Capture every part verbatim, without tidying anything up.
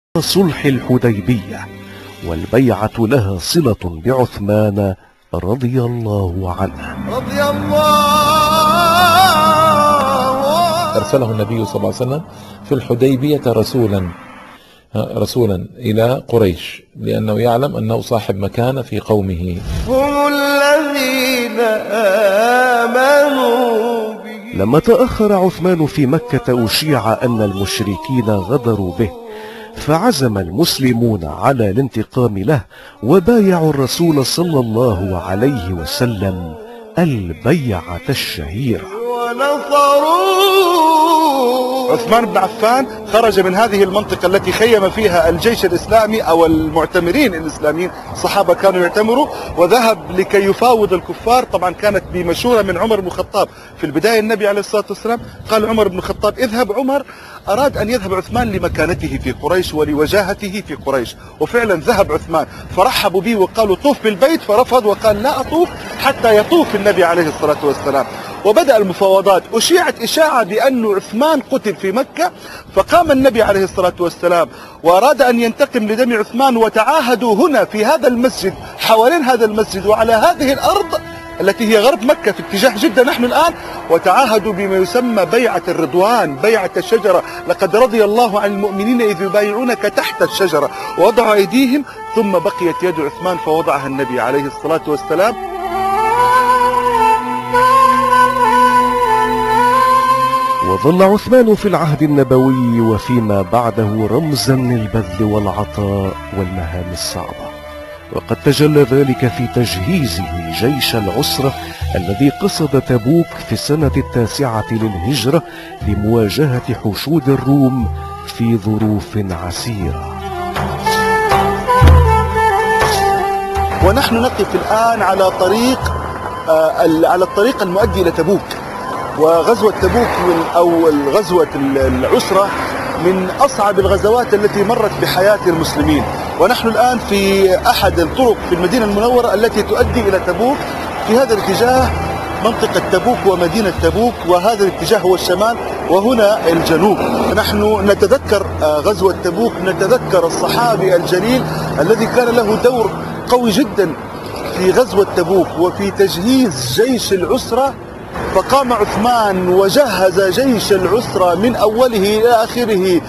صلح الحديبية، والبيعة لها صلة بعثمان رضي الله عنه. رضي الله. أرسله النبي صلى الله عليه وسلم في الحديبية رسولا رسولا إلى قريش، لأنه يعلم أنه صاحب مكانة في قومه. هم الذين آمنوا به. لما تأخر عثمان في مكة أشيع أن المشركين غدروا به، فعزم المسلمون على الانتقام له، وبايعوا الرسول صلى الله عليه وسلم البيعة الشهيرة. عثمان بن عفان خرج من هذه المنطقة التي خيم فيها الجيش الإسلامي أو المعتمرين الإسلاميين، الصحابة كانوا يعتمروا، وذهب لكي يفاوض الكفار. طبعا كانت بمشورة من عمر بن الخطاب. في البداية النبي عليه الصلاة والسلام قال عمر بن الخطاب اذهب. عمر أراد أن يذهب عثمان لمكانته في قريش ولوجاهته في قريش، وفعلا ذهب عثمان، فرحبوا به وقالوا طوف بالبيت، فرفض وقال لا أطوف حتى يطوف النبي عليه الصلاة والسلام. وبدأ المفاوضات. أشيعت إشاعة بأن عثمان قتل في مكة، فقام النبي عليه الصلاة والسلام وأراد أن ينتقم لدم عثمان، وتعاهدوا هنا في هذا المسجد، حوالين هذا المسجد وعلى هذه الأرض التي هي غرب مكة في اتجاه جدة نحن الآن، وتعاهدوا بما يسمى بيعة الرضوان، بيعة الشجرة. لقد رضي الله عن المؤمنين إذ يبايعونك تحت الشجرة، ووضعوا أيديهم، ثم بقيت يد عثمان فوضعها النبي عليه الصلاة والسلام. وظل عثمان في العهد النبوي وفيما بعده رمزا للبذل والعطاء والمهام الصعبة، وقد تجلى ذلك في تجهيزه جيش العسرة الذي قصد تبوك في السنة التاسعة للهجرة لمواجهة حشود الروم في ظروف عسيرة. ونحن نقف الآن على طريق آه على الطريق المؤدي إلى تبوك. وغزوة تبوك أو غزوة العسرة من أصعب الغزوات التي مرت بحياة المسلمين. ونحن الآن في أحد الطرق في المدينة المنورة التي تؤدي إلى تبوك. في هذا الاتجاه منطقة تبوك ومدينة تبوك، وهذا الاتجاه هو الشمال وهنا الجنوب. نحن نتذكر غزوة تبوك، نتذكر الصحابي الجليل الذي كان له دور قوي جدا في غزوة تبوك وفي تجهيز جيش العسرة. فقام عثمان وجهز جيش العسرة من أوله إلى آخره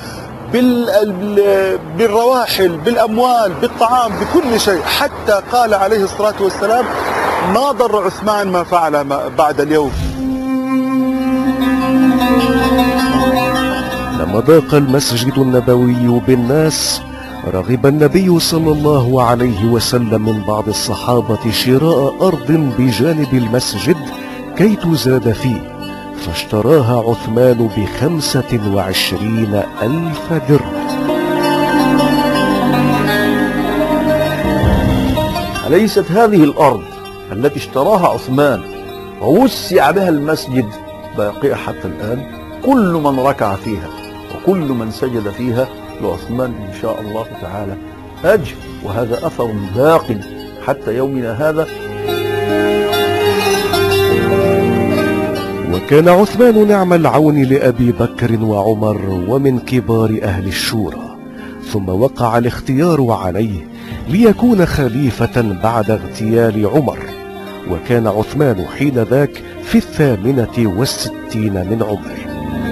بالرواحل، بالأموال، بالطعام، بكل شيء، حتى قال عليه الصلاة والسلام ما ضر عثمان ما فعل بعد اليوم. لما ضاق المسجد النبوي بالناس، رغب النبي صلى الله عليه وسلم من بعض الصحابة شراء أرض بجانب المسجد كي تزاد فيه، فاشتراها عثمان بخمسة وعشرين ألف درهم. أليست هذه الأرض التي اشتراها عثمان ووسع بها المسجد باقية حتى الآن؟ كل من ركع فيها وكل من سجد فيها لعثمان إن شاء الله تعالى أجر، وهذا أثر باق حتى يومنا هذا. وكان عثمان نعم العون لأبي بكر وعمر ومن كبار أهل الشورى، ثم وقع الاختيار عليه ليكون خليفة بعد اغتيال عمر، وكان عثمان حين ذاك في الثامنة والستين من عمره.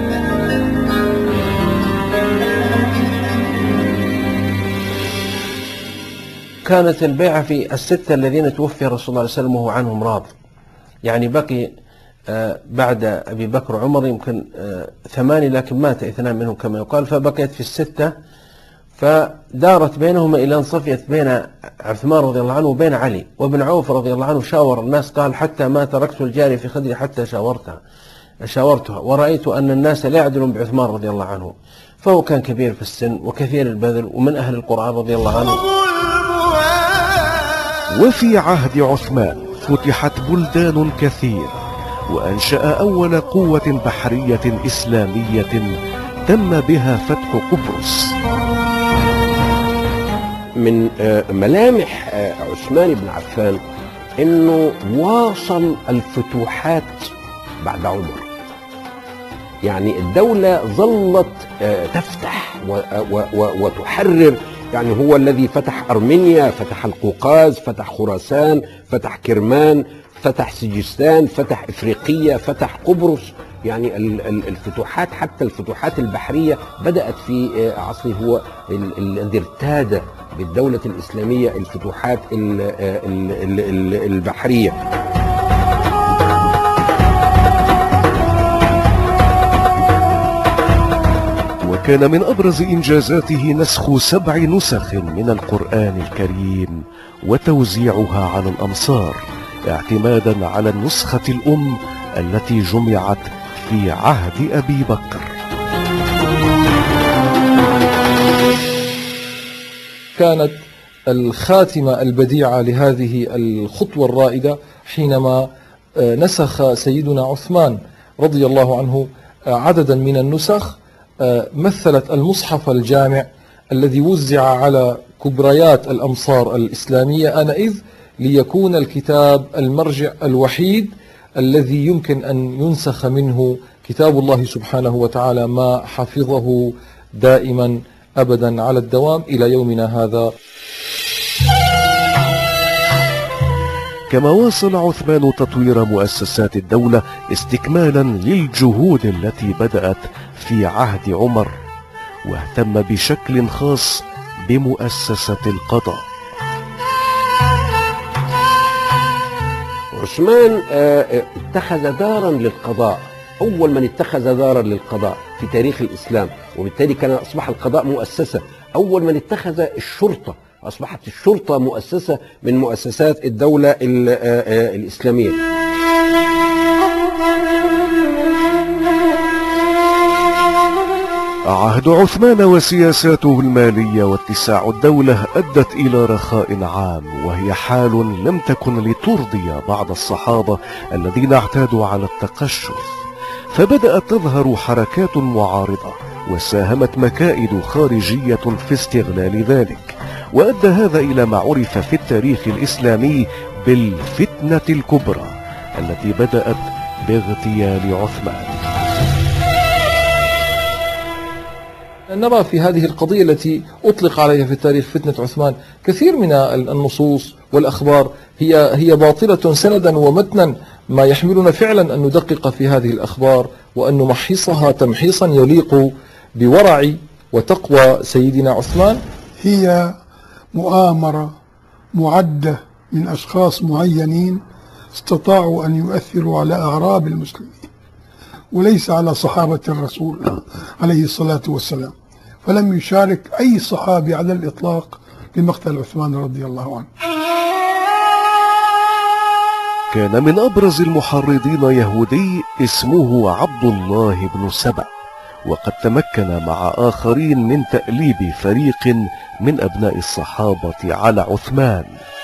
كانت البيعة في الستة الذين توفي رسول الله صلى الله عليه وسلم وهو عنهم راض، يعني بقي بعد أبي بكر وعمر يمكن ثمانية، لكن مات اثنان منهم كما يقال، فبقيت في الستة. فدارت بينهما إلى أن صفيت بين عثمان رضي الله عنه وبين علي. وابن عوف رضي الله عنه شاور الناس، قال حتى ما تركت الجارية في خدري حتى شاورتها شاورتها ورأيت أن الناس لا يعدلون بعثمان رضي الله عنه، فهو كان كبير في السن وكثير البذل ومن أهل القرآن رضي الله عنه. وفي عهد عثمان فتحت بلدان كثيرة، وأنشأ أول قوة بحرية إسلامية تم بها فتح قبرص. من ملامح عثمان بن عفان أنه واصل الفتوحات بعد عمر، يعني الدولة ظلت تفتح وتحرر. يعني هو الذي فتح أرمينيا، فتح القوقاز، فتح خراسان، فتح كرمان، فتح سجستان، فتح إفريقيا، فتح قبرص. يعني الفتوحات حتى الفتوحات البحرية بدأت في عصره هو الذي ارتاد بالدولة الإسلامية الفتوحات البحرية. وكان من أبرز إنجازاته نسخ سبع نسخ من القرآن الكريم وتوزيعها على الأمصار اعتمادا على النسخة الأم التي جمعت في عهد أبي بكر. كانت الخاتمة البديعة لهذه الخطوة الرائدة حينما نسخ سيدنا عثمان رضي الله عنه عددا من النسخ مثلت المصحف الجامع الذي وزع على كبريات الأمصار الإسلامية آنئذ، ليكون الكتاب المرجع الوحيد الذي يمكن أن ينسخ منه كتاب الله سبحانه وتعالى ما حفظه دائما أبدا على الدوام إلى يومنا هذا. كما واصل عثمان تطوير مؤسسات الدولة استكمالا للجهود التي بدأت في عهد عمر، واهتم بشكل خاص بمؤسسة القضاء. عثمان اتخذ دارا للقضاء، أول من اتخذ دارا للقضاء في تاريخ الإسلام، وبالتالي كان أصبح القضاء مؤسسة. أول من اتخذ الشرطة، أصبحت الشرطة مؤسسة من مؤسسات الدولة الإسلامية. عهد عثمان وسياساته المالية واتساع الدولة أدت إلى رخاء عام، وهي حال لم تكن لترضي بعض الصحابة الذين اعتادوا على التقشف، فبدأت تظهر حركات معارضة وساهمت مكائد خارجية في استغلال ذلك، وأدى هذا إلى ما عرف في التاريخ الإسلامي بالفتنة الكبرى التي بدأت باغتيال عثمان. نرى في هذه القضية التي أطلق عليها في التاريخ فتنة عثمان كثير من النصوص والأخبار هي هي باطلة سندا ومتنا، ما يحملنا فعلا أن ندقق في هذه الأخبار وأن نمحصها تمحيصا يليق بورع وتقوى سيدنا عثمان. هي مؤامرة معدة من أشخاص معينين استطاعوا أن يؤثروا على أعراب المسلمين وليس على صحابة الرسول عليه الصلاة والسلام، فلم يشارك أي صحابي على الإطلاق بمقتل عثمان رضي الله عنه. كان من أبرز المحرضين يهودي اسمه عبد الله بن سبأ، وقد تمكن مع آخرين من تأليب فريق من أبناء الصحابة على عثمان.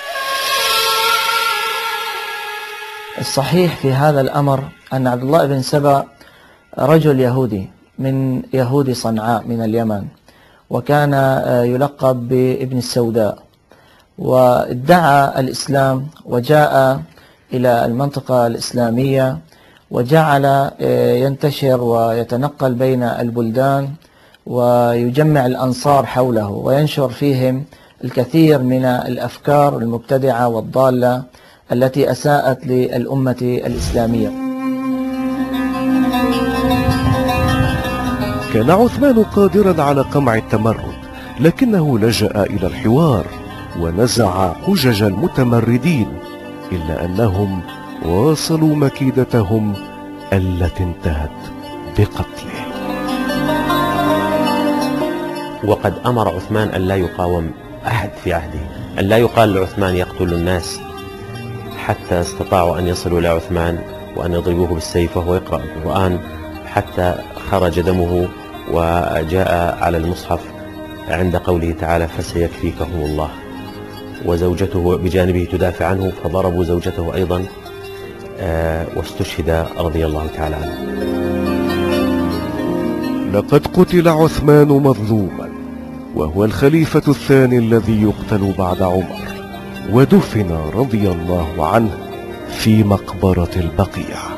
الصحيح في هذا الأمر أن عبد الله بن سبأ رجل يهودي من يهود صنعاء من اليمن، وكان يلقب بابن السوداء، وادعى الإسلام وجاء إلى المنطقة الإسلامية وجعل ينتشر ويتنقل بين البلدان ويجمع الأنصار حوله وينشر فيهم الكثير من الأفكار المبتدعة والضالة التي أساءت للأمة الإسلامية. كان عثمان قادرا على قمع التمرد، لكنه لجأ إلى الحوار ونزع حجج المتمردين، إلا أنهم واصلوا مكيدتهم التي انتهت بقتله. وقد أمر عثمان أن لا يقاوم أحد في عهده، أن لا يقال لعثمان يقتل الناس، حتى استطاعوا أن يصلوا إلى عثمان وأن يضربوه بالسيف وهو يقرأ القرآن حتى خرج دمه، وجاء على المصحف عند قوله تعالى فسيكفيكهم الله، وزوجته بجانبه تدافع عنه، فضربوا زوجته أيضا واستشهد رضي الله تعالى عنه. لقد قتل عثمان مظلوما، وهو الخليفة الثاني الذي يقتل بعد عمر، ودفن رضي الله عنه في مقبرة البقيع.